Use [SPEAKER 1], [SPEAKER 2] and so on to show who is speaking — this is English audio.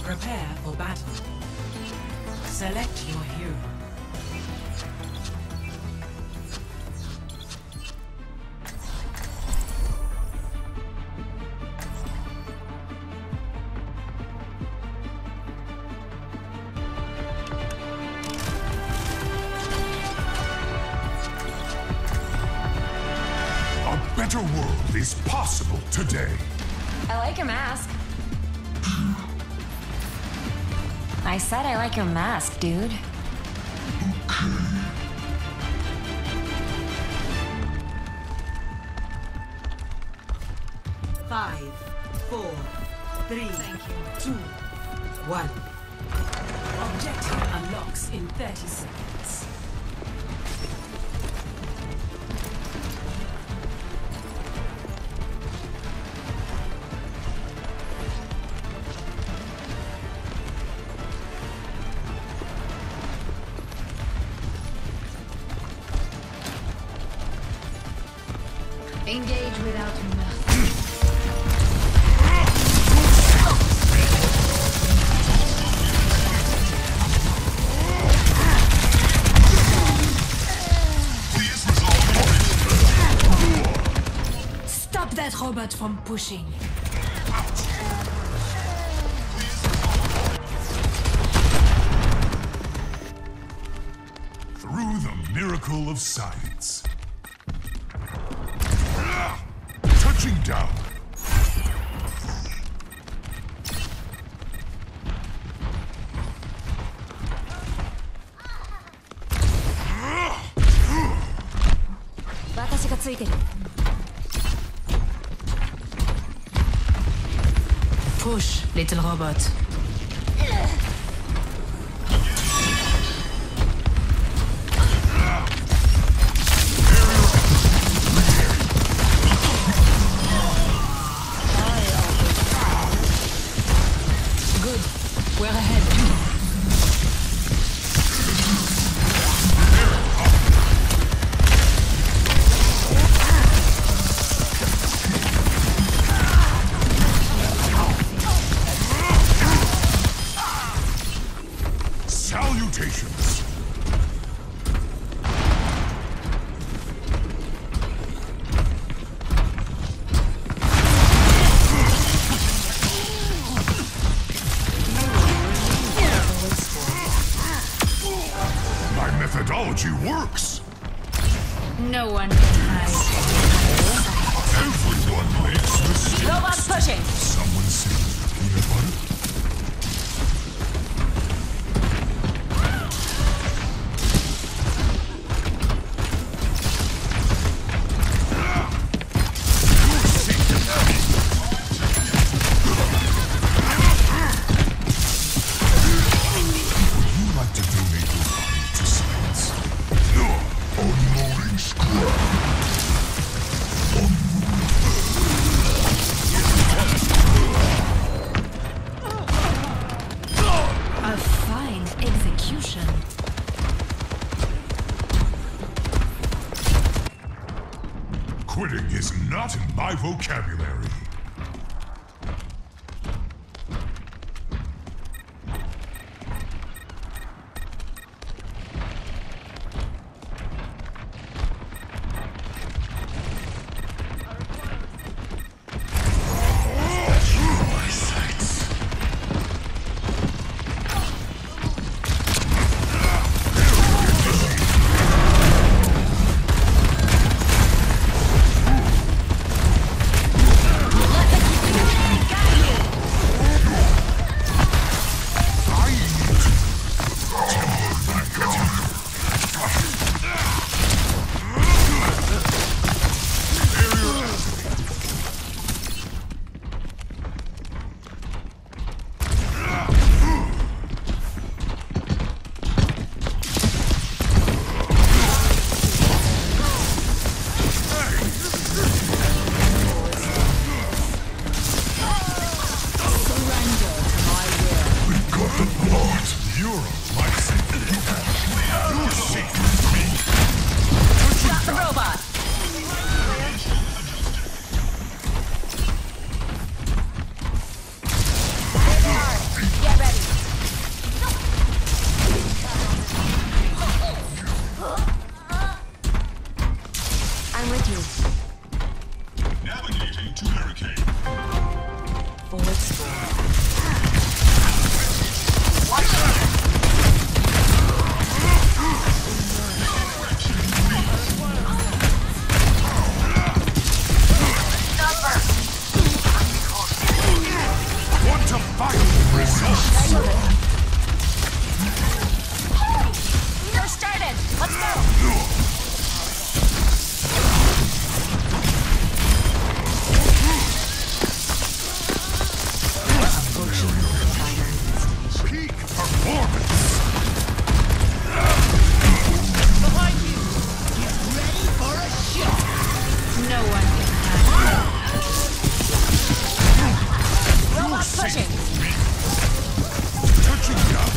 [SPEAKER 1] Prepare for battle. Select your hero.
[SPEAKER 2] A better world is possible today.
[SPEAKER 3] I like your mask. I said I like your mask, dude.
[SPEAKER 1] Five, four, three, two, one. Objective unlocks in 30 seconds.
[SPEAKER 3] Engage without nothing.
[SPEAKER 4] Stop that robot from pushing.
[SPEAKER 2] Through the miracle of science. Touching down.
[SPEAKER 4] Push, little robot. Good. We're ahead.
[SPEAKER 2] Salutations. My methodology works.
[SPEAKER 4] No one can hide.
[SPEAKER 2] Everyone makes mistakes.
[SPEAKER 3] Robots pushing.
[SPEAKER 2] Someone saved the peanut butter. Would you like to donate your body to science? Unloading scrap.
[SPEAKER 4] A fine execution.
[SPEAKER 2] Quitting is not in my vocabulary. My sights.
[SPEAKER 3] forward score.
[SPEAKER 2] Want to fight? Results.
[SPEAKER 3] You're started. Let's go.
[SPEAKER 2] Peak performance.
[SPEAKER 4] No one can hide.
[SPEAKER 3] Robot pushing.
[SPEAKER 2] Touching down.